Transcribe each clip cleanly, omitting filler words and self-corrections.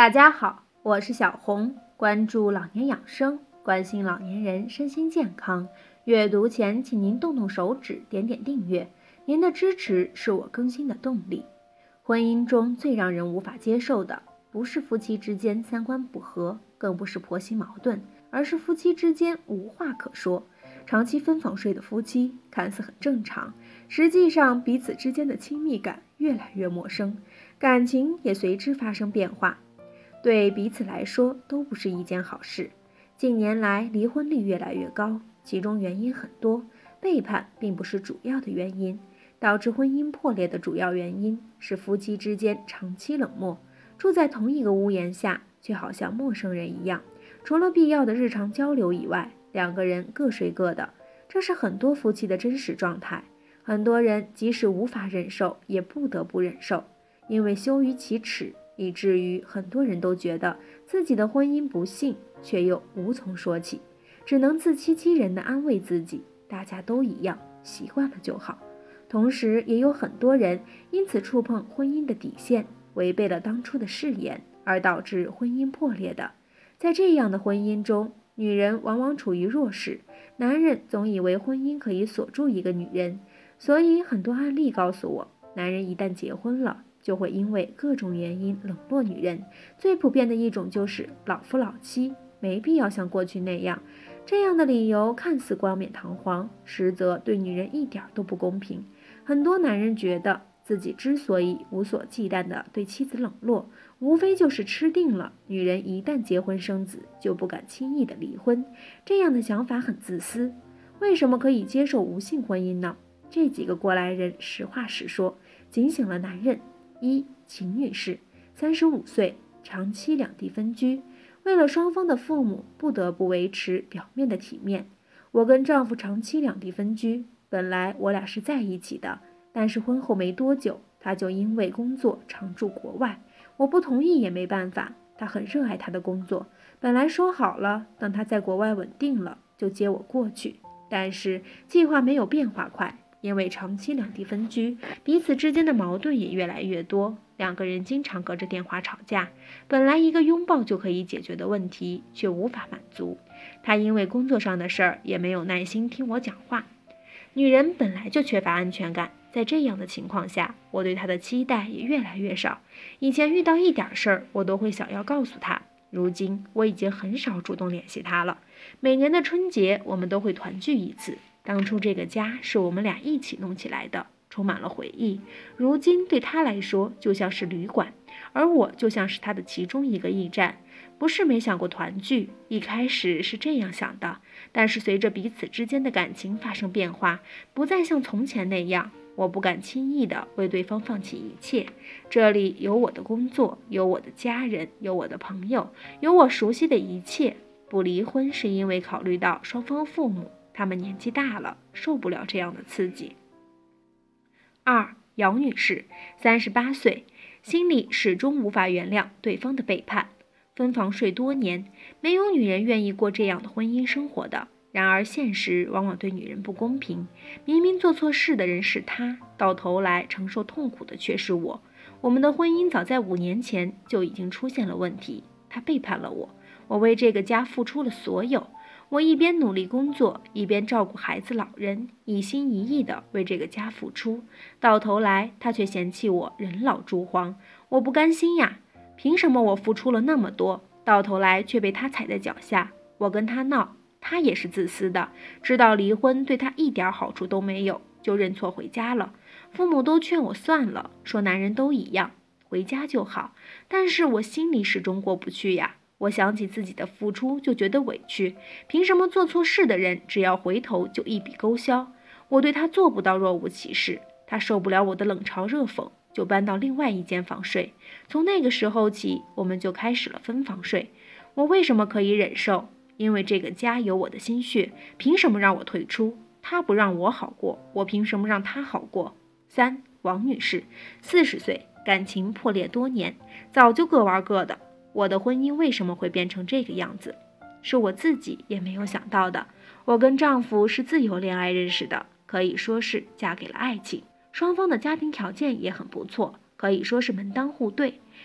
大家好，我是小红，关注老年养生，关心老年人身心健康。阅读前，请您动动手指，点点订阅，您的支持是我更新的动力。婚姻中最让人无法接受的，不是夫妻之间三观不合，更不是婆媳矛盾，而是夫妻之间无话可说。长期分房睡的夫妻看似很正常，实际上彼此之间的亲密感越来越陌生，感情也随之发生变化。对彼此来说都不是一件好事。近年来离婚率越来越高，其中原因很多，背叛并不是主要的原因，导致婚姻破裂的主要原因是夫妻之间长期冷漠，住在同一个屋檐下，却好像陌生人一样，除了必要的日常交流以外，两个人各睡各的，这是很多夫妻的真实状态。很多人即使无法忍受，也不得不忍受，因为羞于启齿，以至于很多人都觉得自己的婚姻不幸，却又无从说起，只能自欺欺人地安慰自己，大家都一样，习惯了就好。同时也有很多人因此触碰婚姻的底线，违背了当初的誓言，而导致婚姻破裂的。在这样的婚姻中，女人往往处于弱势，男人总以为婚姻可以锁住一个女人，所以很多案例告诉我，男人一旦结婚了，就会因为各种原因冷落女人，最普遍的一种就是老夫老妻，没必要像过去那样。这样的理由看似冠冕堂皇，实则对女人一点都不公平。很多男人觉得自己之所以无所忌惮地对妻子冷落，无非就是吃定了女人一旦结婚生子，就不敢轻易的离婚。这样的想法很自私。为什么可以接受无性婚姻呢？这几个过来人实话实说，警醒了男人。一，秦女士，35岁，长期两地分居，为了双方的父母，不得不维持表面的体面。我跟丈夫长期两地分居，本来我俩是在一起的，但是婚后没多久，他就因为工作常驻国外，我不同意也没办法，他很热爱他的工作，本来说好了，等他在国外稳定了，就接我过去，但是计划没有变化快。因为长期两地分居，彼此之间的矛盾也越来越多，两个人经常隔着电话吵架，本来一个拥抱就可以解决的问题，却无法满足。他因为工作上的事儿，也没有耐心听我讲话。女人本来就缺乏安全感，在这样的情况下，我对她的期待也越来越少。以前遇到一点事儿，我都会想要告诉她，如今我已经很少主动联系她了。每年的春节，我们都会团聚一次。当初这个家是我们俩一起弄起来的，充满了回忆。如今对他来说就像是旅馆，而我就像是他的其中一个驿站。不是没想过团聚，一开始是这样想的，但是随着彼此之间的感情发生变化，不再像从前那样，我不敢轻易的为对方放弃一切。这里有我的工作，有我的家人，有我的朋友，有我熟悉的一切。不离婚是因为考虑到双方父母，他们年纪大了，受不了这样的刺激。二，姚女士，38岁，心里始终无法原谅对方的背叛，分房睡多年，没有女人愿意过这样的婚姻生活的。然而现实往往对女人不公平，明明做错事的人是他，到头来承受痛苦的却是我。我们的婚姻早在5年前就已经出现了问题，他背叛了我，我为这个家付出了所有。我一边努力工作，一边照顾孩子老人，一心一意地为这个家付出，到头来他却嫌弃我人老珠黄，我不甘心呀！凭什么我付出了那么多，到头来却被他踩在脚下？我跟他闹，他也是自私的，知道离婚对他一点好处都没有，就认错回家了。父母都劝我算了，说男人都一样，回家就好，但是我心里始终过不去呀。我想起自己的付出就觉得委屈，凭什么做错事的人只要回头就一笔勾销？我对他做不到若无其事，他受不了我的冷嘲热讽，就搬到另外一间房睡。从那个时候起，我们就开始了分房睡。我为什么可以忍受？因为这个家有我的心血，凭什么让我退出？他不让我好过，我凭什么让他好过？三，王女士，40岁，感情破裂多年，早就各玩各的。我的婚姻为什么会变成这个样子？是我自己也没有想到的。我跟丈夫是自由恋爱认识的，可以说是嫁给了爱情，双方的家庭条件也很不错，可以说是门当户对。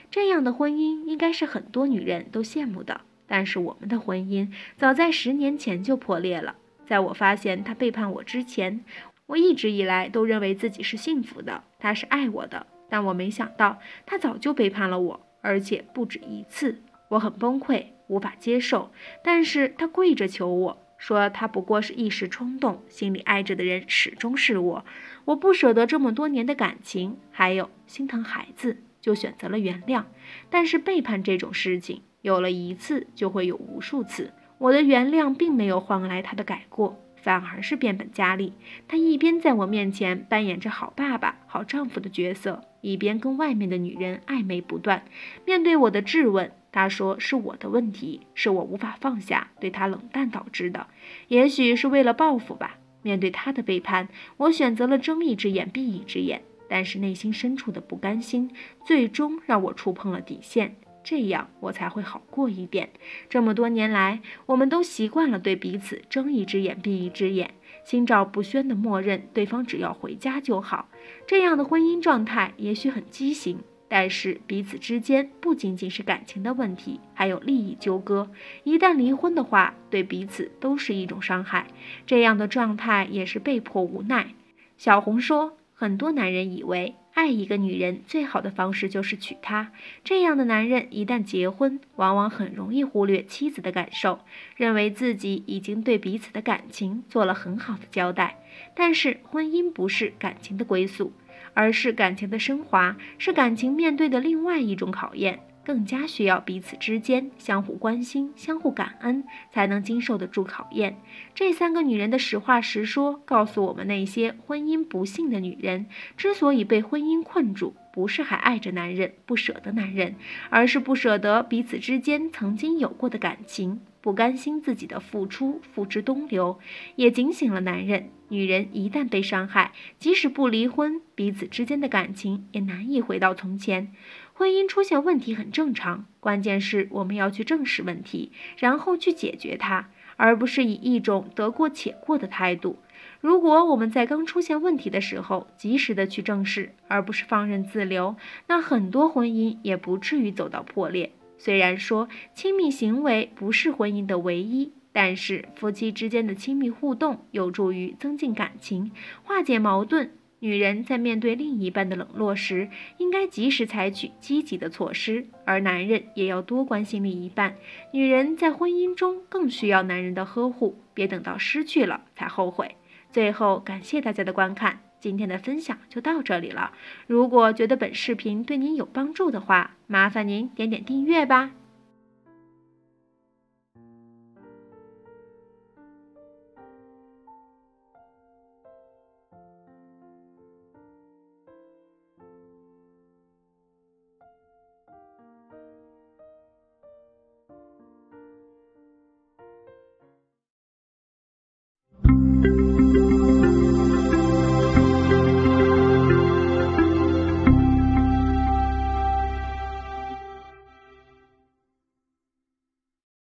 这样的婚姻应该是很多女人都羡慕的。但是我们的婚姻早在10年前就破裂了。在我发现他背叛我之前，我一直以来都认为自己是幸福的，他是爱我的。但我没想到他早就背叛了我，而且不止一次。我很崩溃，无法接受。但是他跪着求我，说他不过是一时冲动，心里爱着的人始终是我。我不舍得这么多年的感情，还有心疼孩子，就选择了原谅。但是背叛这种事情，有了一次就会有无数次。我的原谅并没有换来他的改过，反而是变本加厉。他一边在我面前扮演着好爸爸、好丈夫的角色，一边跟外面的女人暧昧不断。面对我的质问，他说是我的问题，是我无法放下，对他冷淡导致的。也许是为了报复吧。面对他的背叛，我选择了睁一只眼闭一只眼，但是内心深处的不甘心，最终让我触碰了底线。这样我才会好过一点。这么多年来，我们都习惯了对彼此睁一只眼闭一只眼，心照不宣地默认对方只要回家就好。这样的婚姻状态也许很畸形，但是彼此之间不仅仅是感情的问题，还有利益纠葛。一旦离婚的话，对彼此都是一种伤害。这样的状态也是被迫无奈。小红说，很多男人以为爱一个女人最好的方式就是娶她，这样的男人一旦结婚，往往很容易忽略妻子的感受，认为自己已经对彼此的感情做了很好的交代。但是婚姻不是感情的归宿，而是感情的升华，是感情面对的另外一种考验，更加需要彼此之间相互关心、相互感恩，才能经受得住考验。这3个女人的实话实说，告诉我们那些婚姻不幸的女人，之所以被婚姻困住，不是还爱着男人，不舍得男人，而是不舍得彼此之间曾经有过的感情，不甘心自己的付出付之东流，也警醒了男人。女人一旦被伤害，即使不离婚，彼此之间的感情也难以回到从前。婚姻出现问题很正常，关键是我们要去正视问题，然后去解决它，而不是以一种得过且过的态度。如果我们在刚出现问题的时候及时的去正视，而不是放任自流，那很多婚姻也不至于走到破裂。虽然说亲密行为不是婚姻的唯一，但是夫妻之间的亲密互动有助于增进感情，化解矛盾。女人在面对另一半的冷落时，应该及时采取积极的措施，而男人也要多关心另一半。女人在婚姻中更需要男人的呵护，别等到失去了才后悔。最后，感谢大家的观看，今天的分享就到这里了。如果觉得本视频对您有帮助的话，麻烦您点点订阅吧。